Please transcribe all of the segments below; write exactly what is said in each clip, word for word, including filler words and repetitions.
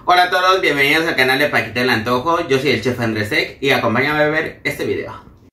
Hola a todos, bienvenidos al canal de Paquito el Antojo. Yo soy el chef Andresek y acompáñame a ver este video.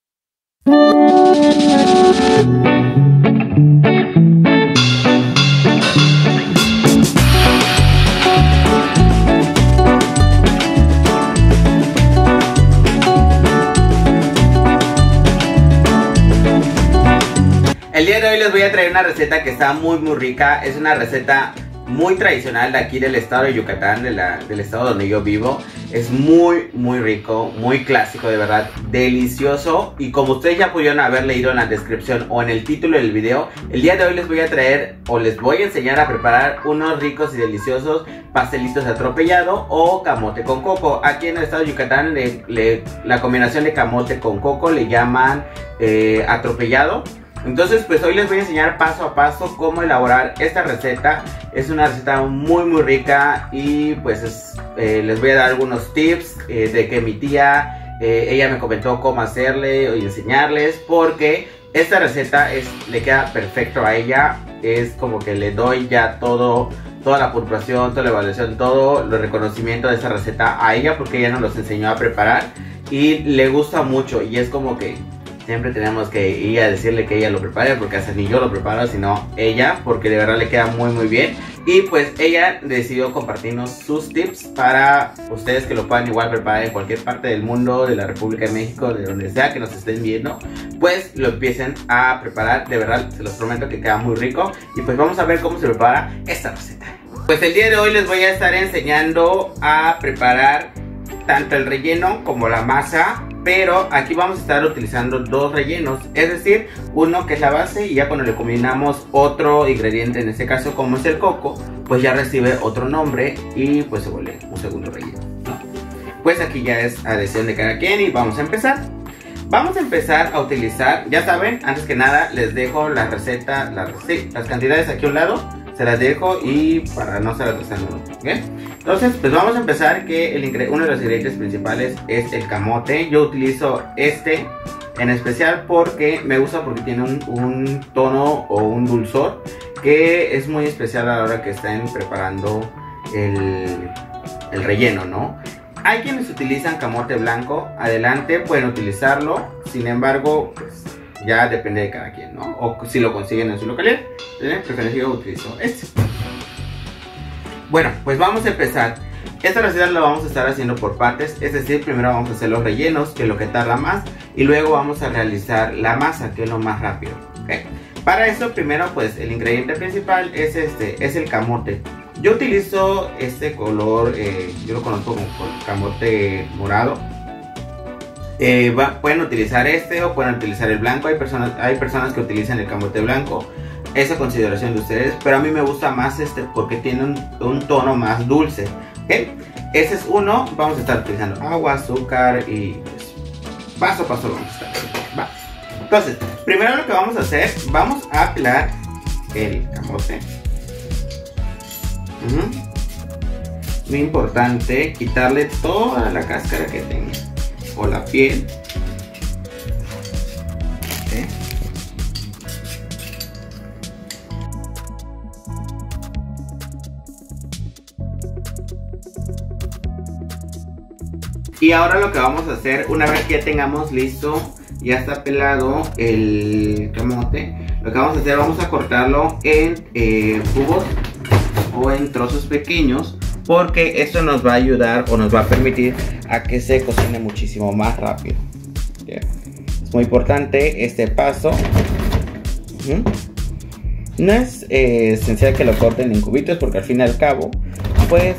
El día de hoy les voy a traer una receta que está muy muy rica. Es una receta muy tradicional de aquí del estado de Yucatán, de la, del estado donde yo vivo. Es muy muy rico, muy clásico, de verdad, delicioso. Y como ustedes ya pudieron haber leído en la descripción o en el título del video, el día de hoy les voy a traer o les voy a enseñar a preparar unos ricos y deliciosos pastelitos de atropellado o camote con coco. Aquí en el estado de Yucatán le, le, la combinación de camote con coco le llaman eh, atropellado. Entonces pues hoy les voy a enseñar paso a paso cómo elaborar esta receta. Es una receta muy muy rica y pues es, eh, les voy a dar algunos tips eh, de que mi tía, eh, ella me comentó cómo hacerle y enseñarles, porque esta receta es, le queda perfecto a ella. Es como que le doy ya todo, toda la puntuación, toda la evaluación, todo el reconocimiento de esa receta a ella, porque ella nos los enseñó a preparar y le gusta mucho. Y es como que siempre tenemos que ir a decirle que ella lo prepare, porque hasta ni yo lo preparo, sino ella, porque de verdad le queda muy muy bien. Y pues ella decidió compartirnos sus tips para ustedes que lo puedan igual preparar en cualquier parte del mundo, de la República de México, de donde sea que nos estén viendo, pues lo empiecen a preparar. De verdad, se los prometo que queda muy rico. Y pues vamos a ver cómo se prepara esta receta. Pues el día de hoy les voy a estar enseñando a preparar tanto el relleno como la masa, pero aquí vamos a estar utilizando dos rellenos, es decir, uno que es la base, y ya cuando le combinamos otro ingrediente, en este caso como es el coco, pues ya recibe otro nombre y pues se vuelve un segundo relleno, ¿no? Pues aquí ya es a decisión de cada quien y vamos a empezar. Vamos a empezar a utilizar, ya saben, antes que nada les dejo la receta, la, sí, las cantidades aquí a un lado, se las dejo y para no estar atrasando, ¿ok? Entonces, pues vamos a empezar que el, uno de los ingredientes principales es el camote. Yo utilizo este en especial porque me gusta, porque tiene un, un tono o un dulzor que es muy especial a la hora que estén preparando el, el relleno, ¿no? Hay quienes utilizan camote blanco, adelante, pueden utilizarlo, sin embargo, pues ya depende de cada quien, ¿no? O si lo consiguen en su localidad. De preferencia yo utilizo este. Bueno, pues vamos a empezar. Esta receta la vamos a estar haciendo por partes, es decir, primero vamos a hacer los rellenos, que es lo que tarda más, y luego vamos a realizar la masa, que es lo más rápido, ¿okay? Para eso, primero, pues el ingrediente principal es este, es el camote. Yo utilizo este color, eh, yo lo conozco como camote morado. Eh, va, pueden utilizar este o pueden utilizar el blanco. Hay personas, hay personas que utilizan el camote blanco. Esa consideración de ustedes, pero a mí me gusta más este porque tiene un, un tono más dulce, ¿okay? Ese es uno. Vamos a estar utilizando agua, azúcar y pues, paso a paso lo vamos a estar haciendo. Va. Entonces, primero lo que vamos a hacer, vamos a pelar el camote. uh-huh. Muy importante quitarle toda la cáscara que tenga o la piel. ¿Okay? Y ahora lo que vamos a hacer, una vez que ya tengamos listo, ya está pelado el camote, lo que vamos a hacer, vamos a cortarlo en eh, cubos o en trozos pequeños, porque esto nos va a ayudar o nos va a permitir a que se cocine muchísimo más rápido. ¿Okay? Es muy importante este paso. Uh-huh. No es eh, esencial que lo corten en cubitos, porque al fin y al cabo pues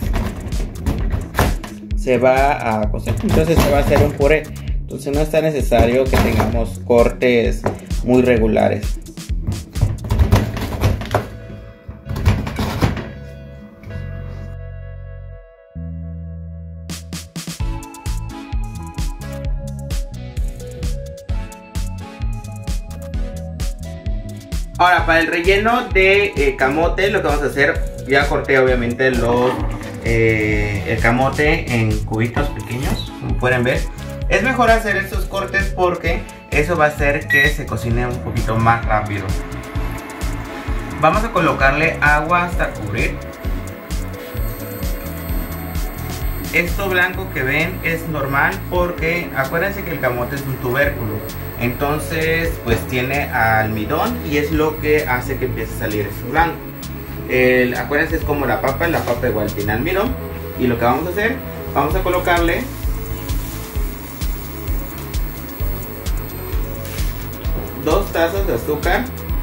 se va a cocer, entonces se va a hacer un puré. Entonces no es tan necesario que tengamos cortes muy regulares. Ahora, para el relleno de eh, camote, lo que vamos a hacer, ya corté obviamente los eh, el camote en cubitos pequeños, como pueden ver. Es mejor hacer estos cortes porque eso va a hacer que se cocine un poquito más rápido. Vamos a colocarle agua hasta cubrir. Esto blanco que ven es normal porque acuérdense que el camote es un tubérculo. Entonces pues tiene almidón y es lo que hace que empiece a salir esto blanco. El, acuérdense, es como la papa, la papa igual tiene almidón. Y lo que vamos a hacer, vamos a colocarle dos tazas de azúcar,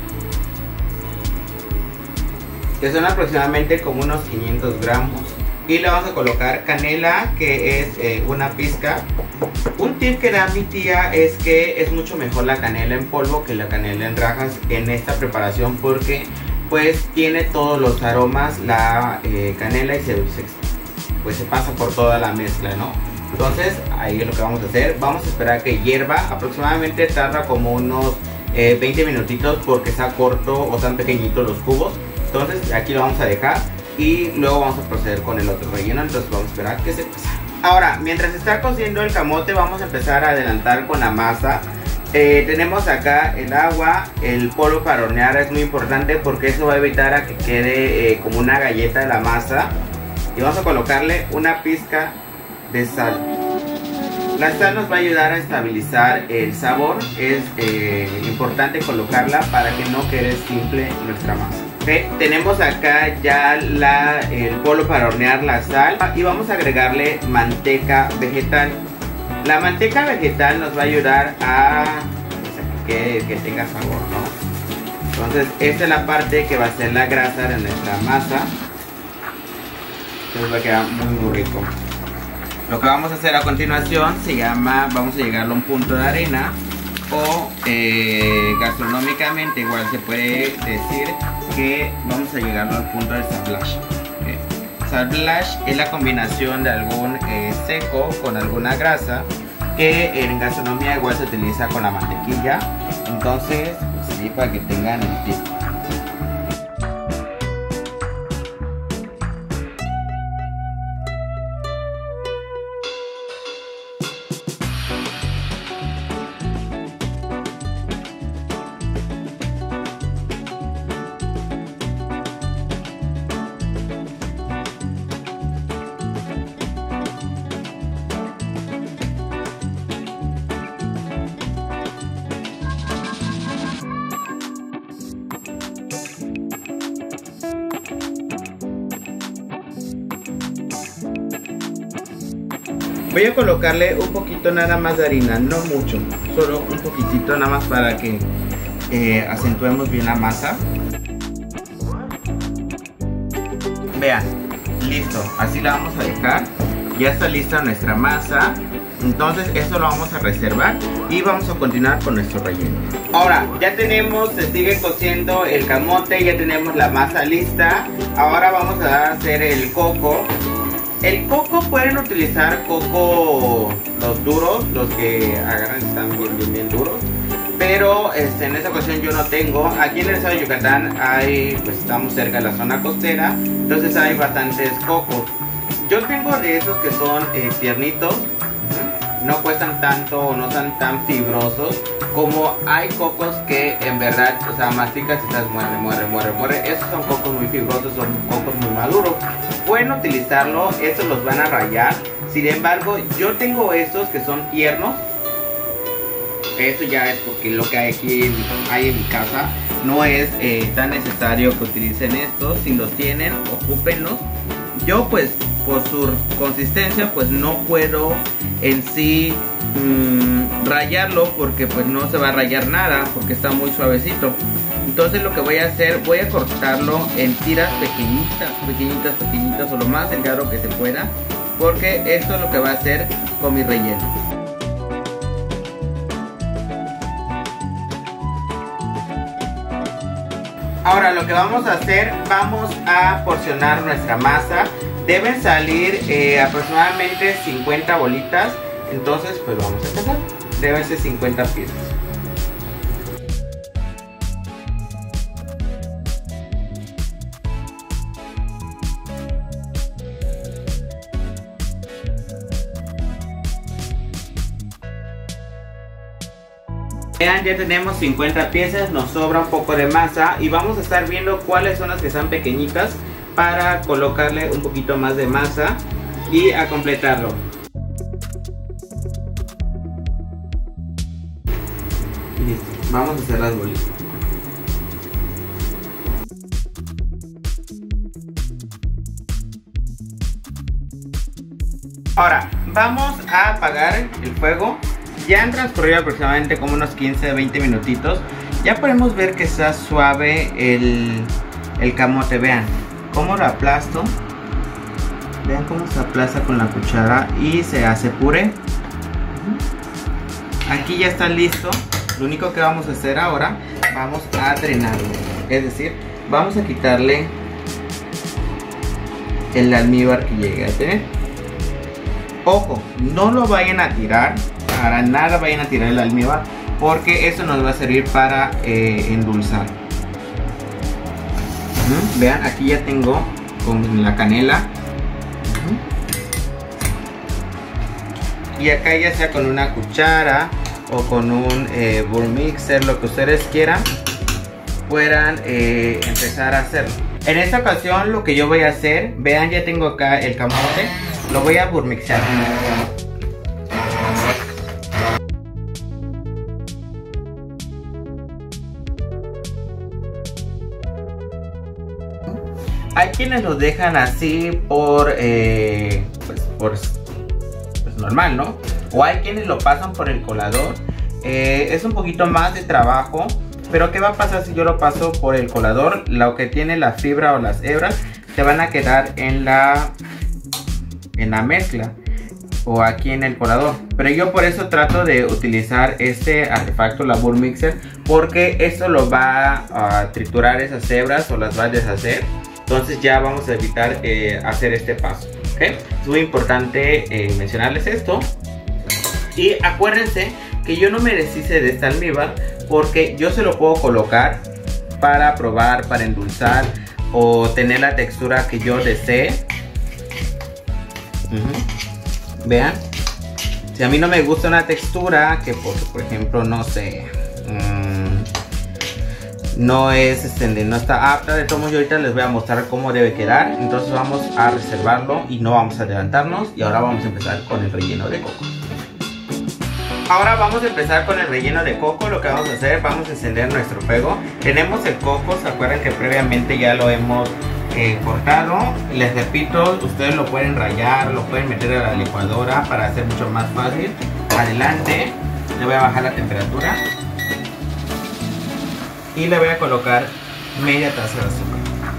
que son aproximadamente como unos quinientos gramos. Y le vamos a colocar canela, que es eh, una pizca. Un tip que da mi tía es que es mucho mejor la canela en polvo que la canela en rajas en esta preparación, porque pues tiene todos los aromas la eh, canela y se, se, pues se pasa por toda la mezcla, ¿no? Entonces ahí es lo que vamos a hacer. Vamos a esperar que hierva. Aproximadamente tarda como unos eh, veinte minutitos porque está corto o están pequeñitos los cubos. Entonces aquí lo vamos a dejar y luego vamos a proceder con el otro relleno. Entonces vamos a esperar que se pase. Ahora, mientras está cociendo el camote, vamos a empezar a adelantar con la masa. Eh, tenemos acá el agua, el polvo para hornear es muy importante porque eso va a evitar a que quede eh, como una galleta la masa. Y vamos a colocarle una pizca de sal. La sal nos va a ayudar a estabilizar el sabor. Es eh, importante colocarla para que no quede simple nuestra masa. Okay, tenemos acá ya la, el polvo para hornear, la sal, y vamos a agregarle manteca vegetal. La manteca vegetal nos va a ayudar a que, que tenga sabor, ¿no? Entonces esta es la parte que va a ser la grasa de nuestra masa. Entonces va a quedar muy muy rico. Lo que vamos a hacer a continuación se llama, vamos a llegar a un punto de arena, o eh, gastronómicamente igual se puede decir que vamos a llegar al punto de sablash. Okay. Sablash es la combinación de algún eh, seco con alguna grasa, que en gastronomía igual se utiliza con la mantequilla. Entonces, sí, para que tengan el tip. Voy a colocarle un poquito nada más de harina, no mucho, solo un poquitito nada más para que eh, acentuemos bien la masa. Vean, listo, así la vamos a dejar. Ya está lista nuestra masa. Entonces esto lo vamos a reservar y vamos a continuar con nuestro relleno. Ahora ya tenemos, se sigue cociendo el camote, ya tenemos la masa lista. Ahora vamos a hacer el coco. El coco pueden utilizar coco, los duros, los que agarran están bien, bien, bien duros. Pero este, en esta ocasión yo no tengo. Aquí en el estado de Yucatán hay, pues estamos cerca de la zona costera, entonces hay bastantes cocos. Yo tengo de esos que son eh, tiernitos, no cuestan tanto, no son tan fibrosos. Como hay cocos que en verdad, o sea, masticas y estás muere, muere, muere, muere. Esos son cocos muy fibrosos, son cocos muy maduros. Pueden utilizarlo, estos los van a rallar. Sin embargo, yo tengo estos que son tiernos. Eso ya es porque lo que hay aquí en, hay en mi casa. No es eh, tan necesario que utilicen estos. Si los tienen, ocúpenlos. Yo pues por su consistencia pues no puedo en sí mmm, rallarlo, porque pues no se va a rallar nada porque está muy suavecito. Entonces lo que voy a hacer, voy a cortarlo en tiras pequeñitas, pequeñitas, pequeñitas, o lo más delgado que se pueda, porque esto es lo que va a hacer con mi relleno. Ahora lo que vamos a hacer, vamos a porcionar nuestra masa. Deben salir eh, aproximadamente cincuenta bolitas. Entonces pues vamos a empezar. Deben ser cincuenta piezas. Vean, ya tenemos cincuenta piezas, nos sobra un poco de masa y vamos a estar viendo cuáles son las que están pequeñitas para colocarle un poquito más de masa. y a completarlo. Listo, vamos a hacer las bolitas. Ahora, vamos a apagar el fuego. Ya han transcurrido aproximadamente como unos quince a veinte minutitos. Ya podemos ver que está suave el, el camote. Vean cómo lo aplasto. Vean cómo se aplasta con la cuchara y se hace puré. Aquí ya está listo. Lo único que vamos a hacer ahora, vamos a drenarlo. Es decir, vamos a quitarle el almíbar que llegue a tener. Ojo, no lo vayan a tirar. Para nada vayan a tirar el almíbar, porque eso nos va a servir para eh, endulzar. ¿Mm? Vean, aquí ya tengo con la canela. Y acá ya sea con una cuchara o con un eh, bowl mixer, lo que ustedes quieran, puedan eh, empezar a hacerlo. En esta ocasión lo que yo voy a hacer, vean, ya tengo acá el camote, lo voy a bowl mixear. Hay quienes lo dejan así por, eh, pues, por pues normal, ¿no? O hay quienes lo pasan por el colador. Eh, es un poquito más de trabajo, pero ¿qué va a pasar si yo lo paso por el colador? Lo que tiene la fibra o las hebras se van a quedar en la, en la mezcla o aquí en el colador. Pero yo por eso trato de utilizar este artefacto, la bowl mixer, porque esto lo va a triturar esas hebras o las va a deshacer. Entonces ya vamos a evitar eh, hacer este paso, ¿okay? Es muy importante eh, mencionarles esto. Y acuérdense que yo no me deshice de esta almíbar, porque yo se lo puedo colocar para probar, para endulzar o tener la textura que yo desee. Uh-huh. Vean, si a mí no me gusta una textura que por, por ejemplo, no sé, mmm, no es este, no está apta, de todos modos yo ahorita les voy a mostrar cómo debe quedar. Entonces vamos a reservarlo y no vamos a adelantarnos. Y ahora vamos a empezar con el relleno de coco. Ahora vamos a empezar con el relleno de coco. Lo que vamos a hacer, vamos a encender nuestro fuego. Tenemos el coco, se acuerdan que previamente ya lo hemos eh, cortado. Les repito, ustedes lo pueden rallar, lo pueden meter a la licuadora para hacer mucho más fácil. Adelante, le voy a bajar la temperatura y le voy a colocar media taza de azúcar.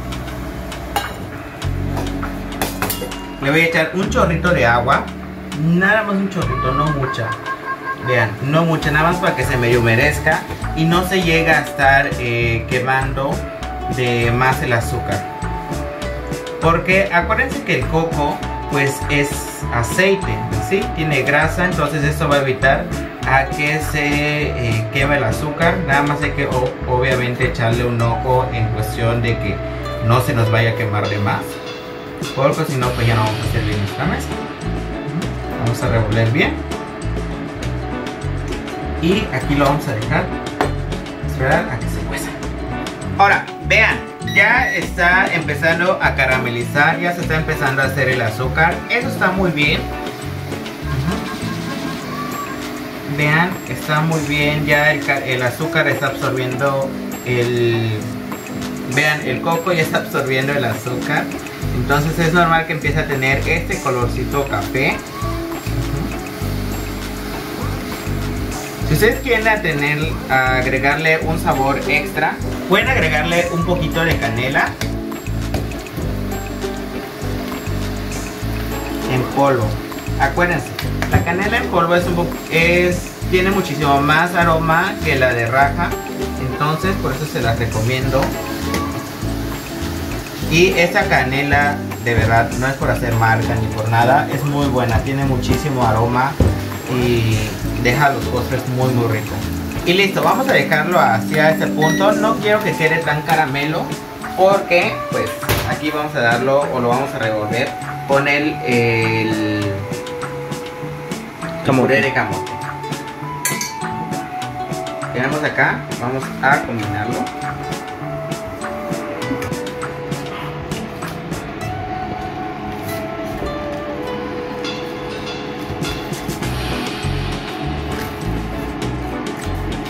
Le voy a echar un chorrito de agua, nada más un chorrito, no mucha. Vean, no mucha, nada más para que se medio humedezca y no se llegue a estar eh, quemando de más el azúcar. Porque acuérdense que el coco pues es aceite, ¿sí? Tiene grasa, entonces esto va a evitar a que se eh, queme el azúcar. Nada más hay que o, obviamente echarle un ojo en cuestión de que no se nos vaya a quemar de más, porque si no pues ya no vamos a hacer bien nuestra mezcla. Vamos a revolver bien y aquí lo vamos a dejar esperar a que se cueza. Ahora vean, ya está empezando a caramelizar, ya se está empezando a hacer el azúcar. Eso está muy bien. Vean, está muy bien, ya el, el azúcar está absorbiendo el... Vean, el coco ya está absorbiendo el azúcar. Entonces es normal que empiece a tener este colorcito café. Si ustedes quieren a tener, a agregarle un sabor extra, pueden agregarle un poquito de canela en polvo. Acuérdense, la canela en polvo es un poco, es, tiene muchísimo más aroma que la de raja, entonces por eso se las recomiendo. Y esta canela, de verdad, no es por hacer marca ni por nada, es muy buena, tiene muchísimo aroma y deja los postres muy muy ricos. Y listo, vamos a dejarlo hacia este punto. No quiero que quede tan caramelo, porque pues aquí vamos a darlo o lo vamos a revolver con el, el puré de camote. Tenemos acá, vamos a combinarlo.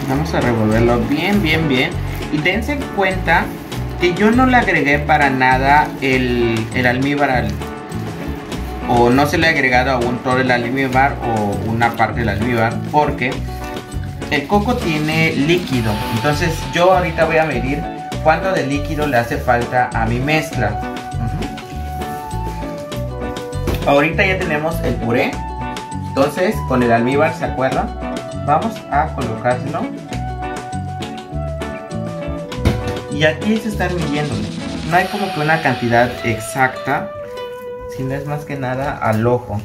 Vamos a revolverlo bien, bien, bien. Y dense cuenta que yo no le agregué para nada el, el almíbar al, o no se le ha agregado aún todo el almíbar o una parte del almíbar, porque el coco tiene líquido. Entonces yo ahorita voy a medir cuánto de líquido le hace falta a mi mezcla. Uh-huh. Ahorita ya tenemos el puré. Entonces con el almíbar, ¿se acuerdan? Vamos a colocárselo. Y aquí se están midiendo. No hay como que una cantidad exacta, sino es más que nada al ojo.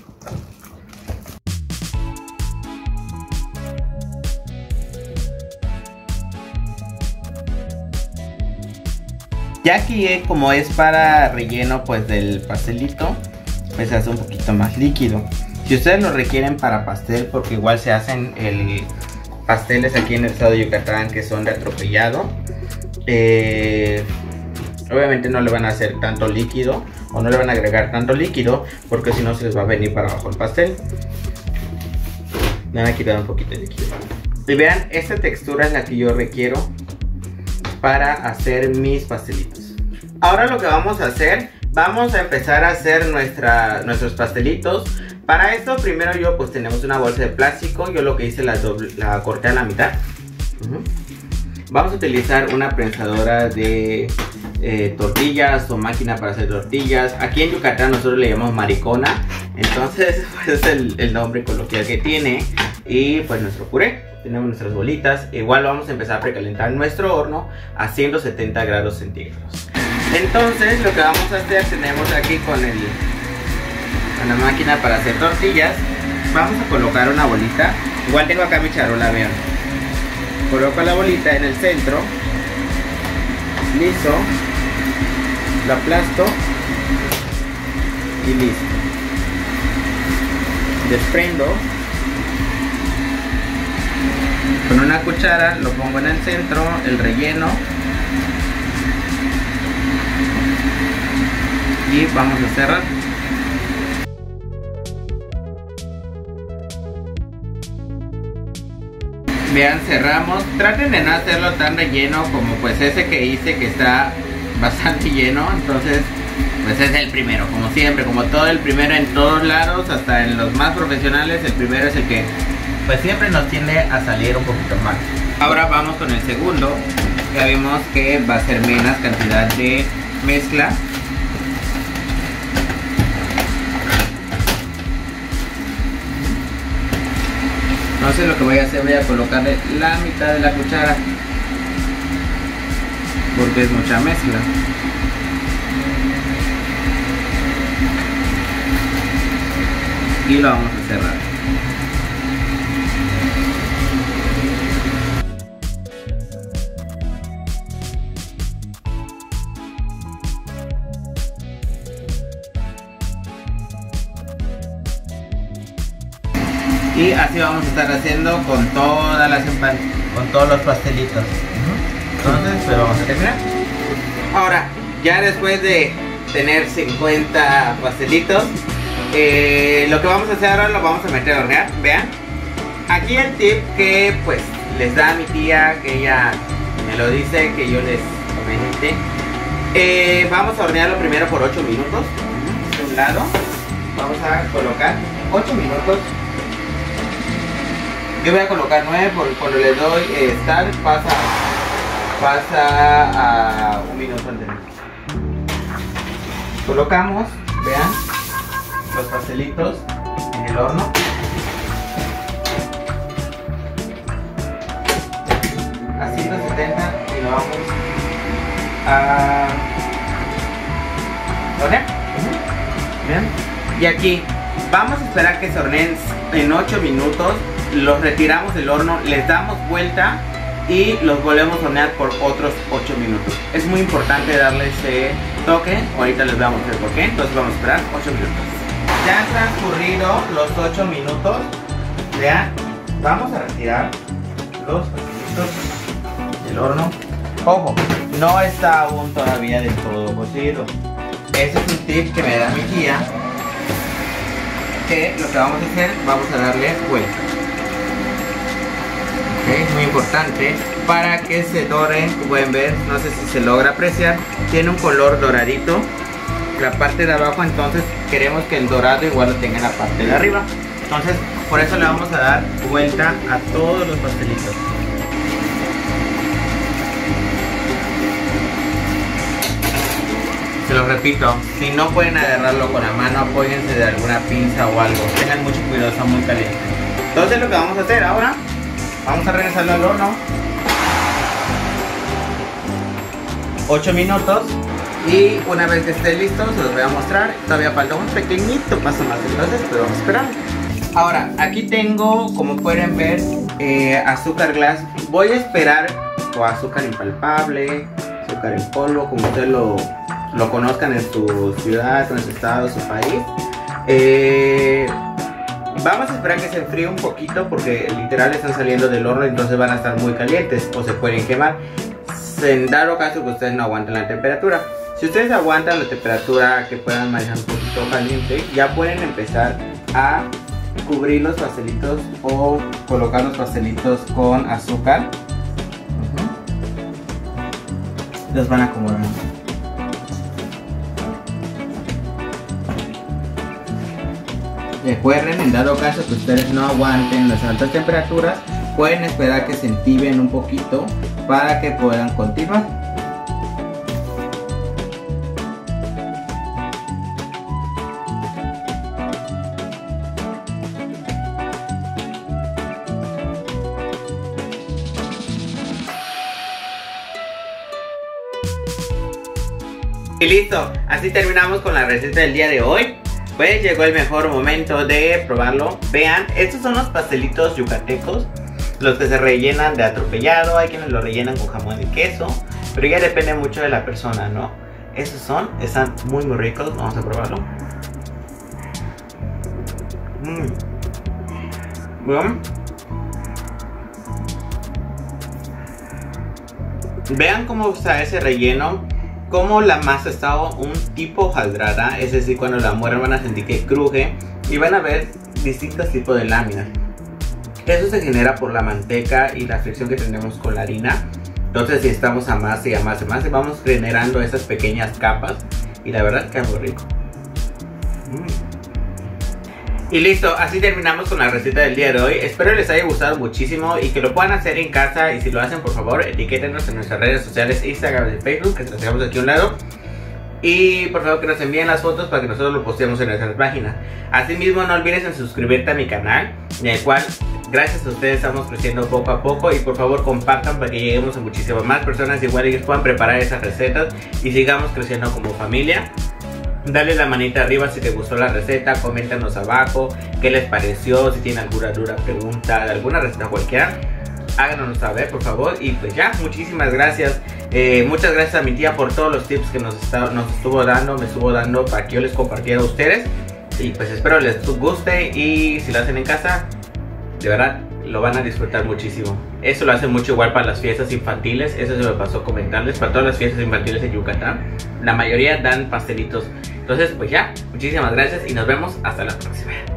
Ya aquí como es para relleno pues del pastelito, pues se hace un poquito más líquido. Si ustedes lo requieren para pastel, porque igual se hacen el pasteles aquí en el estado de Yucatán que son de atropellado, eh, obviamente no le van a hacer tanto líquido o no le van a agregar tanto líquido, porque si no se les va a venir para abajo el pastel. Le van a quitar un poquito de líquido. Y vean, esta textura es la que yo requiero para hacer mis pastelitos. Ahora lo que vamos a hacer, vamos a empezar a hacer nuestra, nuestros pastelitos. Para esto primero yo pues tenemos una bolsa de plástico. Yo lo que hice la, doble, la corté a la mitad. Uh-huh. Vamos a utilizar una prensadora de eh, tortillas o máquina para hacer tortillas. Aquí en Yucatán nosotros le llamamos maricona. Entonces pues es el, el nombre coloquial que tiene. Y pues nuestro puré. Tenemos nuestras bolitas. Igual vamos a empezar a precalentar nuestro horno a ciento setenta grados centígrados. Entonces lo que vamos a hacer, tenemos aquí con el con la máquina para hacer tortillas. Vamos a colocar una bolita. Igual tengo acá mi charola, vean. Coloco la bolita en el centro. Listo. Lo aplasto. Y listo. Desprendo. Con una cuchara lo pongo en el centro, el relleno. Y vamos a cerrar. Vean, cerramos. Traten de no hacerlo tan relleno como pues ese que hice, que está bastante lleno. Entonces pues es el primero, como siempre, como todo el primero en todos lados, hasta en los más profesionales, el primero es el que pues siempre nos tiende a salir un poquito más. Ahora vamos con el segundo. Ya vimos que va a ser menos cantidad de mezcla. Entonces lo que voy a hacer, voy a colocarle la mitad de la cuchara, porque es mucha mezcla. Y lo vamos a cerrar. Y así vamos a estar haciendo con todas las empan con todos los pastelitos. Entonces pues vamos a terminar. Ahora, ya después de tener cincuenta pastelitos, eh, lo que vamos a hacer ahora lo vamos a meter a hornear. Vean, aquí el tip que pues les da mi tía, que ella me lo dice, que yo les comenté. Eh, vamos a hornearlo primero por ocho minutos. De un lado vamos a colocar ocho minutos. Yo voy a colocar nueve porque cuando le doy eh, start pasa, pasa a un minuto antes. Colocamos, vean, los pastelitos en el horno. A ciento setenta y lo vamos a hornear. Vean. Y aquí vamos a esperar que se horneen en ocho minutos. Los retiramos del horno, les damos vuelta y los volvemos a hornear por otros ocho minutos. Es muy importante darle ese toque. Ahorita les voy a mostrar por qué. Entonces vamos a esperar ocho minutos. Ya han transcurrido los ocho minutos. Vean, vamos a retirar los pastelitos del horno. Ojo, no está aún todavía del todo cocido. Ese es un tip que me da mi tía, que lo que vamos a hacer, vamos a darle vuelta. Es muy importante para que se doren. Como pueden ver, no sé si se logra apreciar, tiene un color doradito la parte de abajo, entonces queremos que el dorado igual lo tenga en la parte de arriba. Entonces por eso le vamos a dar vuelta a todos los pastelitos. Se los repito, si no pueden agarrarlo con la mano, apóyense de alguna pinza o algo. Tengan mucho cuidado, está muy caliente. Entonces lo que vamos a hacer ahora, vamos a regresarlo al horno ocho minutos. Y una vez que esté listo, se los voy a mostrar. Todavía falta un pequeñito paso más, entonces pues vamos a esperar. Ahora, aquí tengo, como pueden ver, eh, azúcar glass. Voy a esperar, o azúcar impalpable, azúcar en polvo, como ustedes lo, lo conozcan en su ciudad, en su estado, su país. Eh, vamos a esperar que se enfríe un poquito, porque literal están saliendo del horno, entonces van a estar muy calientes o se pueden quemar. En dado caso que ustedes no aguanten la temperatura. Si ustedes aguantan la temperatura que puedan manejar un poquito caliente, ya pueden empezar a cubrir los pastelitos o colocar los pastelitos con azúcar. Uh-huh. Los van a acomodar. Recuerden, en dado caso que ustedes no aguanten las altas temperaturas, pueden esperar que se entiben un poquito para que puedan continuar. Y listo, así terminamos con la receta del día de hoy. Pues llegó el mejor momento de probarlo. Vean, estos son los pastelitos yucatecos, los que se rellenan de atropellado. Hay quienes lo rellenan con jamón y queso, pero ya depende mucho de la persona, ¿no? Esos son, están muy muy ricos. Vamos a probarlo. Mmm. Bueno. Vean cómo está ese relleno. Como la masa está un tipo hojaldrada, es decir, cuando la muerdan van a sentir que cruje y van a ver distintos tipos de láminas. Eso se genera por la manteca y la fricción que tenemos con la harina. Entonces, si estamos a más y a más y más, vamos generando esas pequeñas capas y la verdad que es muy rico. Mm. Y listo, así terminamos con la receta del día de hoy. Espero les haya gustado muchísimo y que lo puedan hacer en casa. Y si lo hacen, por favor, etiquétenos en nuestras redes sociales, Instagram y Facebook, que se las dejamos aquí a un lado. Y por favor que nos envíen las fotos para que nosotros lo posteemos en nuestras páginas. Asimismo, no olvides en suscribirte a mi canal, en el cual gracias a ustedes estamos creciendo poco a poco. Y por favor compartan para que lleguemos a muchísimas más personas, igual ellos puedan preparar esas recetas y sigamos creciendo como familia. Dale la manita arriba si te gustó la receta, coméntanos abajo qué les pareció, si tienen alguna duda, pregunta de alguna receta cualquiera, háganos saber por favor. Y pues ya, muchísimas gracias, eh, muchas gracias a mi tía por todos los tips que nos, está, nos estuvo dando, me estuvo dando para que yo les compartiera a ustedes. Y pues espero les guste y si lo hacen en casa, de verdad lo van a disfrutar muchísimo. Eso lo hacen mucho igual para las fiestas infantiles. Eso se me pasó comentarles. Para todas las fiestas infantiles en Yucatán, la mayoría dan pastelitos. Entonces pues ya, muchísimas gracias y nos vemos hasta la próxima.